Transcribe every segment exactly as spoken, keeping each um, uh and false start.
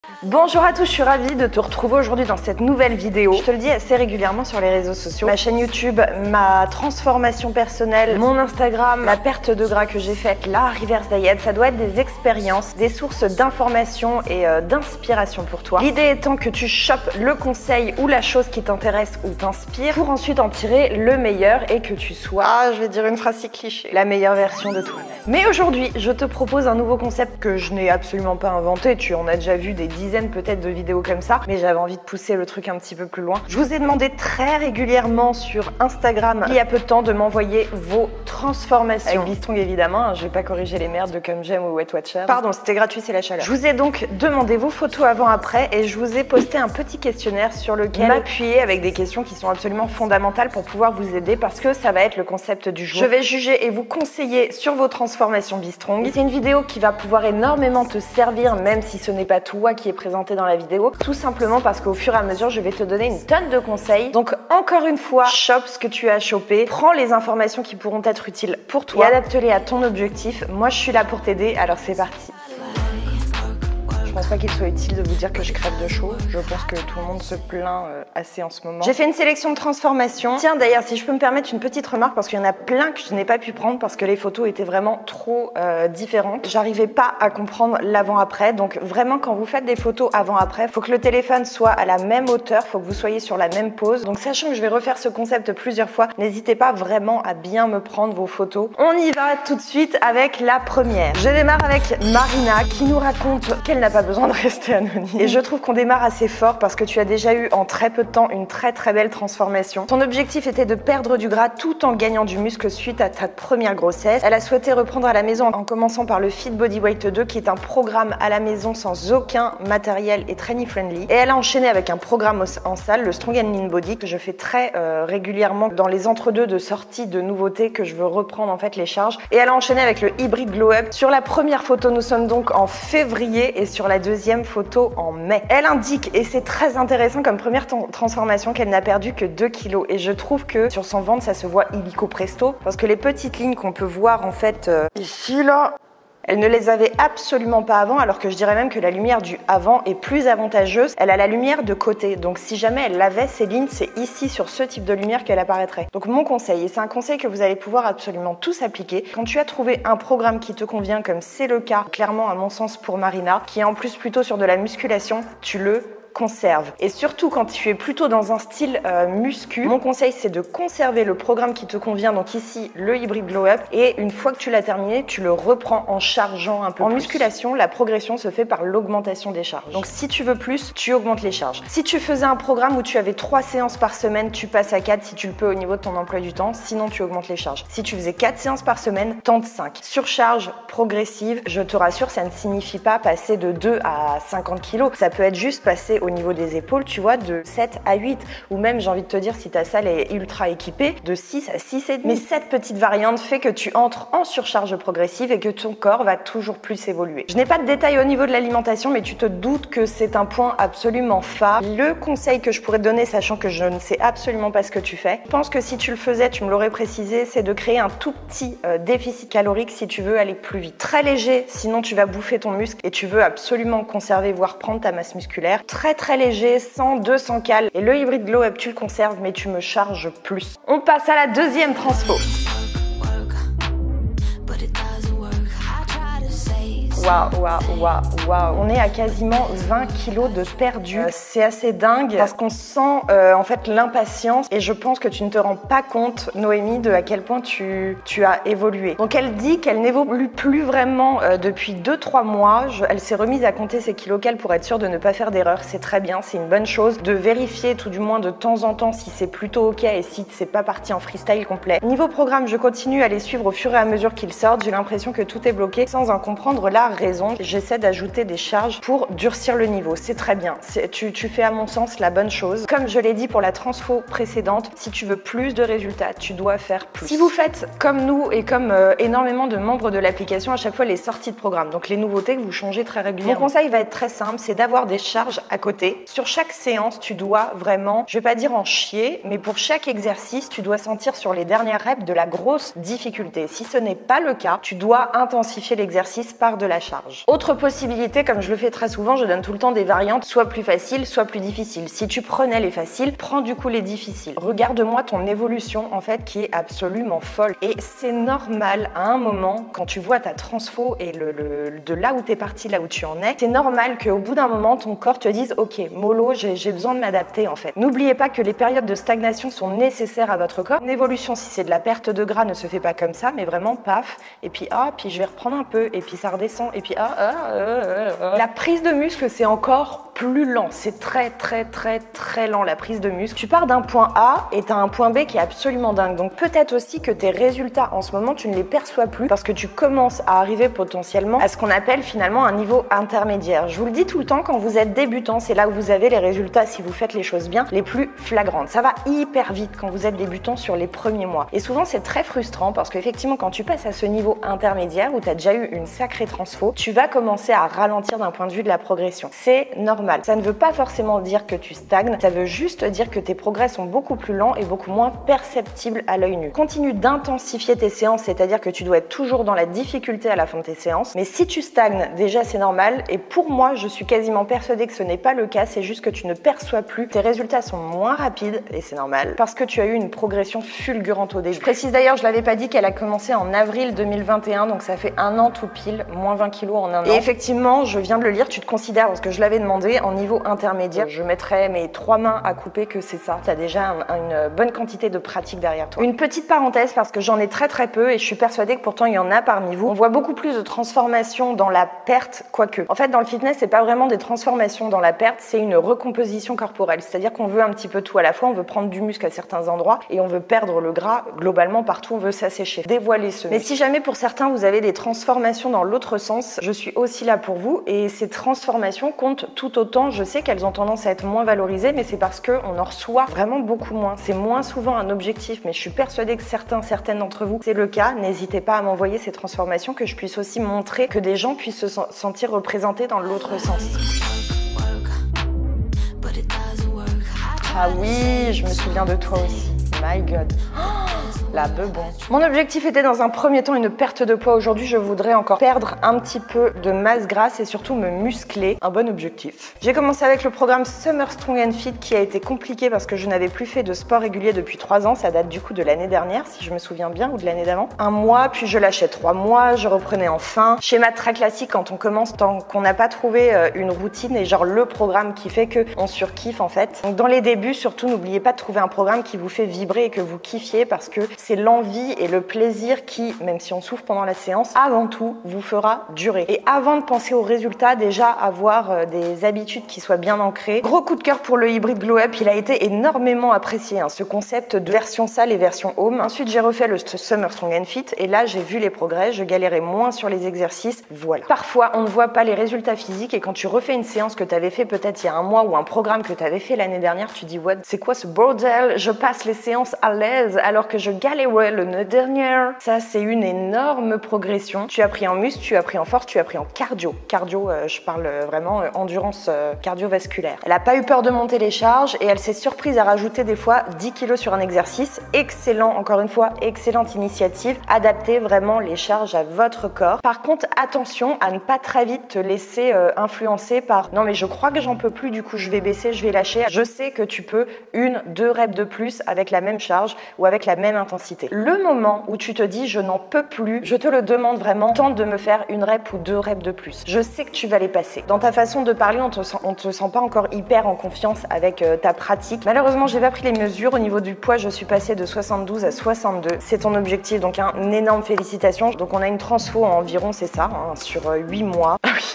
Bonjour à tous, je suis ravie de te retrouver aujourd'hui dans cette nouvelle vidéo. Je te le dis assez régulièrement sur les réseaux sociaux. Ma chaîne YouTube, ma transformation personnelle, mon Instagram, la perte de gras que j'ai faite, la reverse diet, ça doit être des expériences, des sources d'informations et euh, d'inspiration pour toi. L'idée étant que tu chopes le conseil ou la chose qui t'intéresse ou t'inspire pour ensuite en tirer le meilleur et que tu sois, ah, je vais dire une phrase si cliché, la meilleure version de toi-même. Mais aujourd'hui, je te propose un nouveau concept que je n'ai absolument pas inventé. Tu en as déjà vu des dizaines peut-être de vidéos comme ça, mais j'avais envie de pousser le truc un petit peu plus loin. Je vous ai demandé très régulièrement sur Instagram, il y a peu de temps, de m'envoyer vos transformations. Avec Bistrong évidemment, hein, je vais pas corriger les merdes de Comme J'aime ou Weight Watchers. Pardon, c'était gratuit, c'est la chaleur. Je vous ai donc demandé vos photos avant-après et je vous ai posté un petit questionnaire sur lequel m'appuyer avec des questions qui sont absolument fondamentales pour pouvoir vous aider parce que ça va être le concept du jour. Je vais juger et vous conseiller sur vos transformations Bistrong. C'est une vidéo qui va pouvoir énormément te servir, même si ce n'est pas toi qui est présenté dans la vidéo, tout simplement parce qu'au fur et à mesure, je vais te donner une tonne de conseils. Donc encore une fois, chope ce que tu as chopé, prends les informations qui pourront être utiles pour toi et adapte-les à ton objectif. Moi, je suis là pour t'aider, alors c'est parti. Je pense pas qu'il soit utile de vous dire que je crève de chaud. Je pense que tout le monde se plaint euh, assez en ce moment. J'ai fait une sélection de transformations. Tiens, d'ailleurs, si je peux me permettre une petite remarque, parce qu'il y en a plein que je n'ai pas pu prendre parce que les photos étaient vraiment trop euh, différentes. J'arrivais pas à comprendre l'avant-après. Donc vraiment, quand vous faites des photos avant-après, faut que le téléphone soit à la même hauteur, faut que vous soyez sur la même pose. Donc sachant que je vais refaire ce concept plusieurs fois, n'hésitez pas vraiment à bien me prendre vos photos. On y va tout de suite avec la première. Je démarre avec Marina qui nous raconte qu'elle n'a pas besoin de rester anonyme. Et je trouve qu'on démarre assez fort parce que tu as déjà eu en très peu de temps une très très belle transformation. Ton objectif était de perdre du gras tout en gagnant du muscle suite à ta première grossesse. Elle a souhaité reprendre à la maison en commençant par le Fit Bodyweight deux qui est un programme à la maison sans aucun matériel et trainee friendly. Et elle a enchaîné avec un programme en salle, le Strong and Lean Body, que je fais très euh, régulièrement dans les entre-deux de sorties de nouveautés que je veux reprendre en fait les charges. Et elle a enchaîné avec le Hybrid Glow Up. Sur la première photo, nous sommes donc en février et sur la deuxième photo en mai. Elle indique, et c'est très intéressant comme première transformation, qu'elle n'a perdu que deux kilos. Et je trouve que sur son ventre, ça se voit illico presto, parce que les petites lignes qu'on peut voir en fait euh, ici là, elle ne les avait absolument pas avant, alors que je dirais même que la lumière du avant est plus avantageuse. Elle a la lumière de côté, donc si jamais elle avait ces lignes, c'est ici sur ce type de lumière qu'elle apparaîtrait. Donc mon conseil, et c'est un conseil que vous allez pouvoir absolument tous appliquer, quand tu as trouvé un programme qui te convient, comme c'est le cas clairement à mon sens pour Marina, qui est en plus plutôt sur de la musculation, tu le conserve. Et surtout quand tu es plutôt dans un style euh, muscu, mon conseil c'est de conserver le programme qui te convient, donc ici le Hybrid Glow Up, et une fois que tu l'as terminé, tu le reprends en chargeant un peu. En plus. Musculation, la progression se fait par l'augmentation des charges. Donc si tu veux plus, tu augmentes les charges. Si tu faisais un programme où tu avais trois séances par semaine, tu passes à quatre si tu le peux au niveau de ton emploi du temps, sinon tu augmentes les charges. Si tu faisais quatre séances par semaine, tente cinq. Surcharge progressive, je te rassure, ça ne signifie pas passer de deux à cinquante kilos. Ça peut être juste passer au niveau des épaules, tu vois, de sept à huit, ou même, j'ai envie de te dire, si ta salle est ultra équipée, de six à six et demi. Mais cette petite variante fait que tu entres en surcharge progressive et que ton corps va toujours plus évoluer. Je n'ai pas de détails au niveau de l'alimentation, mais tu te doutes que c'est un point absolument phare. Le conseil que je pourrais te donner, sachant que je ne sais absolument pas ce que tu fais, je pense que si tu le faisais, tu me l'aurais précisé, c'est de créer un tout petit euh, déficit calorique si tu veux aller plus vite. Très léger, sinon tu vas bouffer ton muscle et tu veux absolument conserver, voire prendre ta masse musculaire. Très très léger, cent, deux cents calories. Et le Hybrid Glow Up, tu le conserves, mais tu me charges plus. On passe à la deuxième transfo. Waouh, waouh, waouh, waouh. On est à quasiment vingt kilos de perdu. Euh, c'est assez dingue parce qu'on sent euh, en fait l'impatience et je pense que tu ne te rends pas compte, Noémie, de à quel point tu, tu as évolué. Donc elle dit qu'elle n'évolue plus vraiment euh, depuis deux trois mois. Je, elle s'est remise à compter ses kilocals pour être sûre de ne pas faire d'erreur. C'est très bien, c'est une bonne chose de vérifier tout du moins de temps en temps si c'est plutôt ok et si c'est pas parti en freestyle complet. Niveau programme, je continue à les suivre au fur et à mesure qu'ils sortent. J'ai l'impression que tout est bloqué sans en comprendre la raison. J'essaie d'ajouter des charges pour durcir le niveau. C'est très bien. Tu, tu fais à mon sens la bonne chose. Comme je l'ai dit pour la transfo précédente, si tu veux plus de résultats, tu dois faire plus. Si vous faites comme nous et comme euh, énormément de membres de l'application, à chaque fois les sorties de programme, donc les nouveautés que vous changez très régulièrement. Mon conseil va être très simple, c'est d'avoir des charges à côté. Sur chaque séance, tu dois vraiment, je vais pas dire en chier, mais pour chaque exercice, tu dois sentir sur les dernières reps de la grosse difficulté. Si ce n'est pas le cas, tu dois intensifier l'exercice par de la charge. Autre possibilité, comme je le fais très souvent, je donne tout le temps des variantes, soit plus faciles, soit plus difficiles. Si tu prenais les faciles, prends du coup les difficiles. Regarde-moi ton évolution en fait qui est absolument folle. Et c'est normal à un moment, quand tu vois ta transfo et le, le, de là où tu es parti, là où tu en es, c'est normal qu'au bout d'un moment, ton corps te dise « Ok, mollo, j'ai besoin de m'adapter en fait ». N'oubliez pas que les périodes de stagnation sont nécessaires à votre corps. Une évolution, si c'est de la perte de gras, ne se fait pas comme ça, mais vraiment paf, et puis ah, puis je vais reprendre un peu, et puis ça redescend, et puis ah, ah, ah, ah, ah. La prise de muscle, c'est encore plus lent. C'est très, très, très, très lent la prise de muscle. Tu pars d'un point A et tu as un point B qui est absolument dingue. Donc peut-être aussi que tes résultats en ce moment, tu ne les perçois plus parce que tu commences à arriver potentiellement à ce qu'on appelle finalement un niveau intermédiaire. Je vous le dis tout le temps, quand vous êtes débutant, c'est là où vous avez les résultats, si vous faites les choses bien, les plus flagrantes. Ça va hyper vite quand vous êtes débutant sur les premiers mois. Et souvent, c'est très frustrant parce qu'effectivement, quand tu passes à ce niveau intermédiaire où tu as déjà eu une sacrée transfo, tu vas commencer à ralentir d'un point de vue de la progression. C'est normal. Ça ne veut pas forcément dire que tu stagnes, ça veut juste dire que tes progrès sont beaucoup plus lents et beaucoup moins perceptibles à l'œil nu. Continue d'intensifier tes séances, c'est-à-dire que tu dois être toujours dans la difficulté à la fin de tes séances. Mais si tu stagnes, déjà c'est normal. Et pour moi, je suis quasiment persuadée que ce n'est pas le cas, c'est juste que tu ne perçois plus. Tes résultats sont moins rapides et c'est normal parce que tu as eu une progression fulgurante au début. Je précise d'ailleurs, je l'avais pas dit, qu'elle a commencé en avril deux mille vingt et un, donc ça fait un an tout pile, moins vingt kilos en un an. Et effectivement, je viens de le lire, tu te considères, parce que je l'avais demandé, en niveau intermédiaire. Je mettrais mes trois mains à couper que c'est ça. Tu as déjà un, une bonne quantité de pratique derrière toi. Une petite parenthèse, parce que j'en ai très très peu et je suis persuadée que pourtant il y en a parmi vous. On voit beaucoup plus de transformations dans la perte, quoique. En fait, dans le fitness, c'est pas vraiment des transformations dans la perte, c'est une recomposition corporelle. C'est-à-dire qu'on veut un petit peu tout à la fois. On veut prendre du muscle à certains endroits et on veut perdre le gras globalement partout. On veut s'assécher, dévoiler ce. Mais si jamais pour certains vous avez des transformations dans l'autre sens, je suis aussi là pour vous et ces transformations comptent tout autant. Je sais qu'elles ont tendance à être moins valorisées, mais c'est parce qu'on en reçoit vraiment beaucoup moins. C'est moins souvent un objectif, mais je suis persuadée que certains, certaines d'entre vous, c'est le cas. N'hésitez pas à m'envoyer ces transformations, que je puisse aussi montrer, que des gens puissent se sentir représentés dans l'autre sens. Ah oui, je me souviens de toi aussi. My God. La bebon. Mon objectif était dans un premier temps une perte de poids. Aujourd'hui, je voudrais encore perdre un petit peu de masse grasse et surtout me muscler. Un bon objectif. J'ai commencé avec le programme Summer Strong and Fit qui a été compliqué parce que je n'avais plus fait de sport régulier depuis trois ans. Ça date du coup de l'année dernière, si je me souviens bien, ou de l'année d'avant. Un mois, puis je lâchais trois mois, je reprenais enfin. Schéma très classique quand on commence, tant qu'on n'a pas trouvé une routine et genre le programme qui fait qu'on surkiffe en fait. Donc dans les débuts, surtout, n'oubliez pas de trouver un programme qui vous fait vibrer et que vous kiffiez parce que c'est l'envie et le plaisir qui, même si on souffre pendant la séance, avant tout, vous fera durer. Et avant de penser aux résultats, déjà avoir des habitudes qui soient bien ancrées. Gros coup de cœur pour le hybride Glow Up, il a été énormément apprécié, hein, ce concept de version salle et version home. Ensuite, j'ai refait le Summer Strong and Fit et là, j'ai vu les progrès, je galérais moins sur les exercices, voilà. Parfois, on ne voit pas les résultats physiques et quand tu refais une séance que tu avais fait peut-être il y a un mois ou un programme que tu avais fait l'année dernière, tu dis « What, c'est quoi ce bordel? Je passe les séances à l'aise alors que je galérais l'année dernière. » Ça, c'est une énorme progression. Tu as pris en muscle, tu as pris en force, tu as pris en cardio. Cardio, euh, je parle vraiment euh, endurance euh, cardiovasculaire. Elle n'a pas eu peur de monter les charges et elle s'est surprise à rajouter des fois dix kilos sur un exercice. Excellent, encore une fois, excellente initiative. Adaptez vraiment les charges à votre corps. Par contre, attention à ne pas très vite te laisser euh, influencer par « Non, mais je crois que j'en peux plus, du coup, je vais baisser, je vais lâcher. » Je sais que tu peux une, deux reps de plus avec la même charge ou avec la même intensité. Le moment où tu te dis je n'en peux plus, je te le demande vraiment, tente de me faire une rep ou deux reps de plus. Je sais que tu vas les passer. Dans ta façon de parler, on te sent, on te sent pas encore hyper en confiance avec euh, ta pratique. Malheureusement, j'ai pas pris les mesures. Au niveau du poids, je suis passée de soixante-douze à soixante-deux. C'est ton objectif, donc un hein, énorme félicitations. Donc on a une transfo en environ, c'est ça, hein, sur euh, huit mois. Ah oui.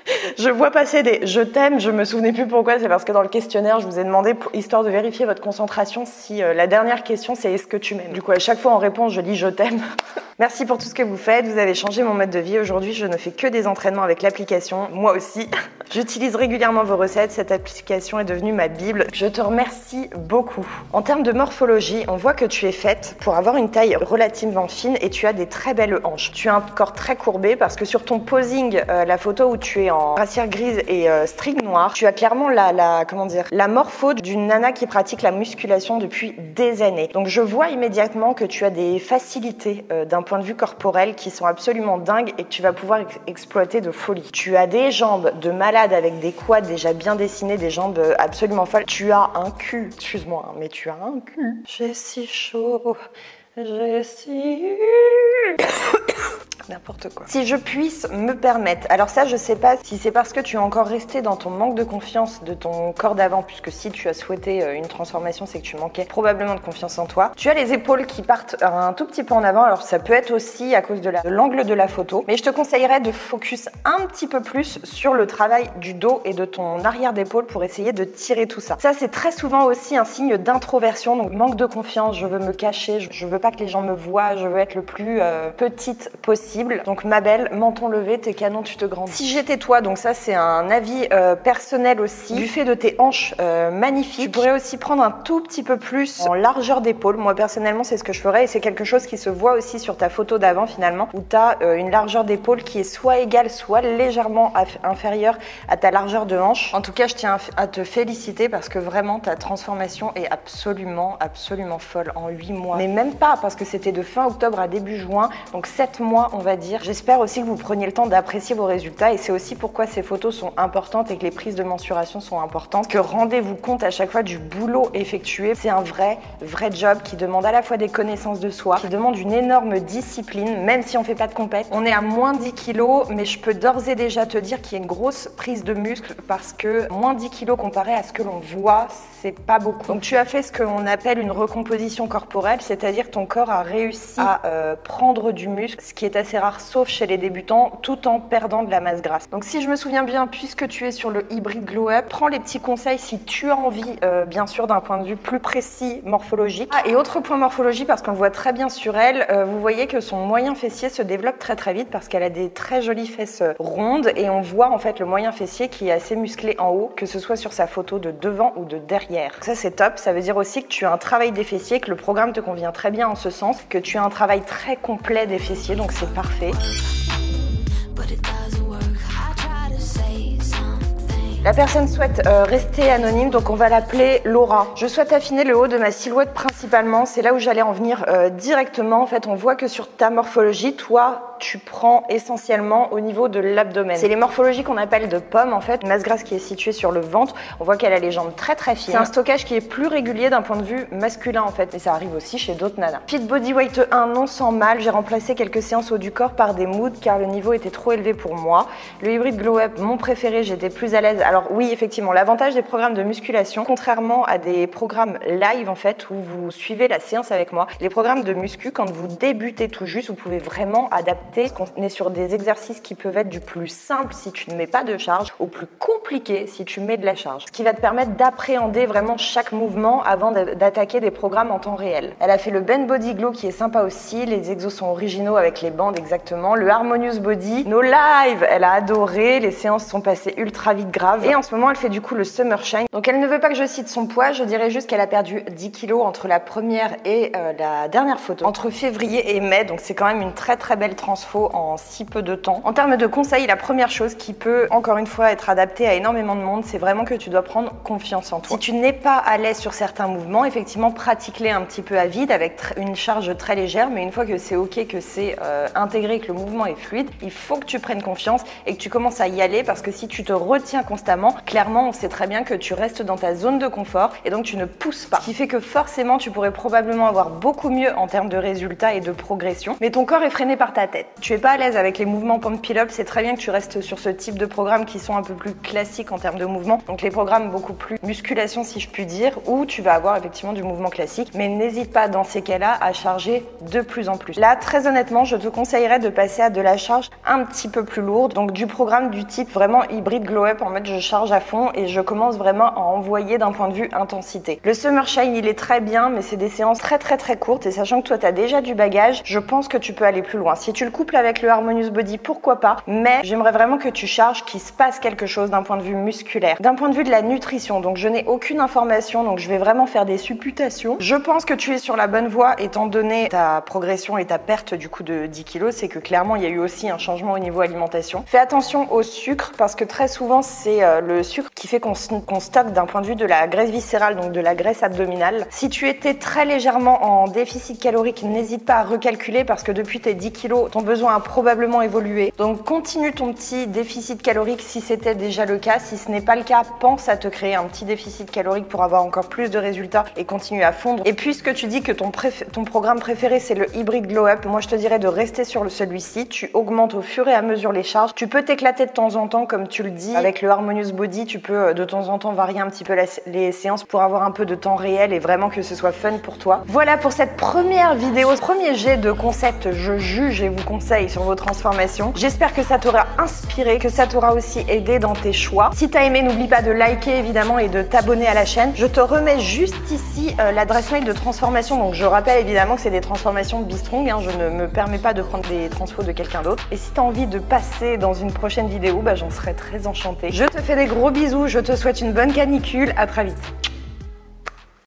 Je vois passer des « je t'aime », je me souvenais plus pourquoi, c'est parce que dans le questionnaire, je vous ai demandé, pour, histoire de vérifier votre concentration, si euh, la dernière question c'est « est-ce que tu m'aimes ?» Du coup, à chaque fois en réponse, je dis « je t'aime ». Merci pour tout ce que vous faites, vous avez changé mon mode de vie. Aujourd'hui, je ne fais que des entraînements avec l'application, moi aussi. J'utilise régulièrement vos recettes, cette application est devenue ma bible. Je te remercie beaucoup. En termes de morphologie, on voit que tu es faite pour avoir une taille relativement fine et tu as des très belles hanches. Tu as un corps très courbé parce que sur ton posing, euh, la photo où tu es en cire grise et euh, string noir, tu as clairement la, la, comment dire, la morpho d'une nana qui pratique la musculation depuis des années. Donc je vois immédiatement que tu as des facilités euh, d'un point de vue corporel qui sont absolument dingues et que tu vas pouvoir ex exploiter de folie. Tu as des jambes de malade avec des quads déjà bien dessinés, des jambes absolument folles. Tu as un cul, excuse-moi, mais tu as un cul. J'ai si chaud, j'ai si... N'importe quoi. Si je puisse me permettre, alors ça je sais pas si c'est parce que tu es encore resté dans ton manque de confiance de ton corps d'avant, puisque si tu as souhaité une transformation, c'est que tu manquais probablement de confiance en toi. Tu as les épaules qui partent un tout petit peu en avant, alors ça peut être aussi à cause de l'angle de, de la photo, mais je te conseillerais de focus un petit peu plus sur le travail du dos et de ton arrière d'épaule pour essayer de tirer tout ça. Ça c'est très souvent aussi un signe d'introversion, donc manque de confiance, je veux me cacher, je veux pas que les gens me voient, je veux être le plus euh, petite possible. Donc ma belle, menton levé, t'es canon, tu te grandis. Si j'étais toi, donc ça c'est un avis euh, personnel aussi, du fait de tes hanches euh, magnifiques, tu pourrais aussi prendre un tout petit peu plus en largeur d'épaule. Moi personnellement c'est ce que je ferais et c'est quelque chose qui se voit aussi sur ta photo d'avant finalement, où tu as euh, une largeur d'épaule qui est soit égale, soit légèrement inférieure à ta largeur de hanche. En tout cas je tiens à te féliciter parce que vraiment ta transformation est absolument, absolument folle en huit mois. Mais même pas, parce que c'était de fin octobre à début juin, donc sept mois on va dire. J'espère aussi que vous preniez le temps d'apprécier vos résultats et c'est aussi pourquoi ces photos sont importantes et que les prises de mensuration sont importantes, que rendez-vous compte à chaque fois du boulot effectué. C'est un vrai, vrai job qui demande à la fois des connaissances de soi, qui demande une énorme discipline, même si on fait pas de compète. On est à moins dix kilos, mais je peux d'ores et déjà te dire qu'il y a une grosse prise de muscle parce que moins dix kilos comparé à ce que l'on voit, c'est pas beaucoup. Donc tu as fait ce qu'on appelle une recomposition corporelle, c'est-à-dire que ton corps a réussi à euh, prendre du muscle, ce qui est assez rare sauf chez les débutants, tout en perdant de la masse grasse. Donc si je me souviens bien, puisque tu es sur le Hybrid Glow Up, prends les petits conseils si tu as envie, euh, bien sûr d'un point de vue plus précis morphologique. Ah, et autre point morphologie, parce qu'on le voit très bien sur elle, euh, vous voyez que son moyen fessier se développe très très vite parce qu'elle a des très jolies fesses rondes et on voit en fait le moyen fessier qui est assez musclé en haut, que ce soit sur sa photo de devant ou de derrière. Donc ça c'est top, ça veut dire aussi que tu as un travail des fessiers, que le programme te convient très bien en ce sens, que tu as un travail très complet des fessiers, donc c'est parfait. La personne souhaite euh, rester anonyme, donc on va l'appeler Laura. Je souhaite affiner le haut de ma silhouette principalement, c'est là où j'allais en venir euh, directement. En fait, on voit que sur ta morphologie, toi, tu prends essentiellement au niveau de l'abdomen. C'est les morphologies qu'on appelle de pommes en fait, une masse grasse qui est située sur le ventre. On voit qu'elle a les jambes très très fines. C'est un stockage qui est plus régulier d'un point de vue masculin en fait, et ça arrive aussi chez d'autres nanas. Fit Body Weight un, non sans mal, j'ai remplacé quelques séances haut du corps par des moods car le niveau était trop élevé pour moi. Le Hybrid Glow Up, mon préféré, j'étais plus à l'aise. Alors oui, effectivement, l'avantage des programmes de musculation, contrairement à des programmes live en fait, où vous suivez la séance avec moi, les programmes de muscu, quand vous débutez tout juste, vous pouvez vraiment adapter. On est sur des exercices qui peuvent être du plus simple si tu ne mets pas de charge au plus compliqué si tu mets de la charge. Ce qui va te permettre d'appréhender vraiment chaque mouvement avant d'attaquer des programmes en temps réel. Elle a fait le Bend Body Glow qui est sympa aussi. Les exos sont originaux avec les bandes exactement. Le Harmonious Body, nos lives, elle a adoré. Les séances sont passées ultra vite grave. Et en ce moment, elle fait du coup le Summer Shine. Donc elle ne veut pas que je cite son poids. Je dirais juste qu'elle a perdu dix kilos entre la première et euh, la dernière photo. Entre février et mai. Donc c'est quand même une très très belle transfo en si peu de temps. En termes de conseils, la première chose qui peut encore une fois être adaptée à énormément de monde, c'est vraiment que tu dois prendre confiance en toi. Si tu n'es pas à l'aise sur certains mouvements, effectivement pratique-les un petit peu à vide avec une charge très légère, mais une fois que c'est ok, que c'est euh, intégré, que le mouvement est fluide, il faut que tu prennes confiance et que tu commences à y aller parce que si tu te retiens constamment, clairement on sait très bien que tu restes dans ta zone de confort et donc tu ne pousses pas. Ce qui fait que forcément tu pourrais probablement avoir beaucoup mieux en termes de résultats et de progression, mais ton corps est freiné par ta tête. Tu es pas à l'aise avec les mouvements pump pull up, c'est très bien que tu restes sur ce type de programme qui sont un peu plus classiques en termes de mouvement, donc les programmes beaucoup plus musculation si je puis dire, où tu vas avoir effectivement du mouvement classique, mais n'hésite pas dans ces cas-là à charger de plus en plus. Là, très honnêtement, je te conseillerais de passer à de la charge un petit peu plus lourde, donc du programme du type vraiment Hybrid Glow Up, en mode je je charge à fond et je commence vraiment à envoyer d'un point de vue intensité. Le Summer Shine, il est très bien, mais c'est des séances très très très courtes et sachant que toi tu as déjà du bagage, je pense que tu peux aller plus loin. Si tu le couples avec le Harmonious Body, pourquoi pas, mais j'aimerais vraiment que tu charges, qu'il se passe quelque chose d'un point de vue musculaire. D'un point de vue de la nutrition, donc je n'ai aucune information, donc je vais vraiment faire des supputations. Je pense que tu es sur la bonne voie étant donné ta progression et ta perte du coup de dix kilos, c'est que clairement il y a eu aussi un changement au niveau alimentation. Fais attention au sucre parce que très souvent c'est euh, le sucre qui fait qu'on qu'on stocke d'un point de vue de la graisse viscérale, donc de la graisse abdominale. Si tu étais très légèrement en déficit calorique, n'hésite pas à recalculer parce que depuis tes dix kilos, ton besoin a probablement évolué. Donc continue ton petit déficit calorique si c'était déjà le cas. Si ce n'est pas le cas, pense à te créer un petit déficit calorique pour avoir encore plus de résultats et continuer à fondre. Et puisque tu dis que ton, ton programme préféré c'est le Hybrid Glow Up, moi je te dirais de rester sur celui-ci. Tu augmentes au fur et à mesure les charges. Tu peux t'éclater de temps en temps comme tu le dis. Avec le Harmonious Body, tu peux de temps en temps varier un petit peu la, les séances pour avoir un peu de temps réel et vraiment que ce soit fun pour toi. Voilà pour cette première vidéo, ce premier jet de concept je juge et vous conseille sur vos transformations. J'espère que ça t'aura inspiré, que ça t'aura aussi aidé dans tes choix. Si t'as aimé, n'oublie pas de liker évidemment et de t'abonner à la chaîne. Je te remets juste ici euh, l'adresse mail de transformation. Donc je rappelle évidemment que c'est des transformations Be-Strong, hein, je ne me permets pas de prendre des transfos de quelqu'un d'autre. Et si tu as envie de passer dans une prochaine vidéo, bah, j'en serais très enchantée. Je te fais des gros bisous, je te souhaite une bonne canicule, à très vite.